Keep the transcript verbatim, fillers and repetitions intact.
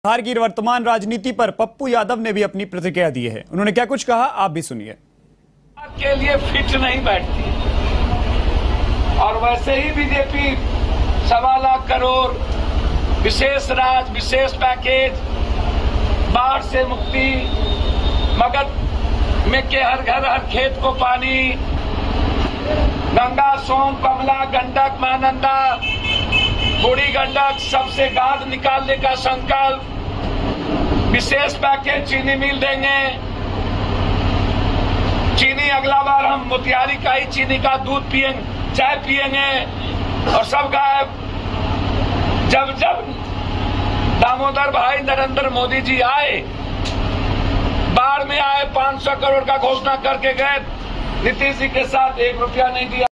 बिहार की वर्तमान राजनीति पर पप्पू यादव ने भी अपनी प्रतिक्रिया दी है। उन्होंने क्या कुछ कहा, आप भी सुनिए। के लिए फिट नहीं बैठती और वैसे ही बीजेपी सवा लाख करोड़ विशेष राज, विशेष पैकेज, बाढ़ से मुक्ति, मगध में के हर घर हर खेत को पानी, गंगा सोन कमला गंडक महानंदा बूढ़ी गंडक सबसे गाद निकालने का संकल्प, विशेष पैकेज चीनी मिल देंगे। चीनी अगला बार हम मोतिहारी का ही चीनी का दूध पिएंगे, चाय पिएंगे और सब गायब। जब जब दामोदर भाई नरेंद्र मोदी जी आए, बाढ़ में आए, पाँच सौ करोड़ का घोषणा करके गए, नीतीश जी के साथ एक रुपया नहीं दिया।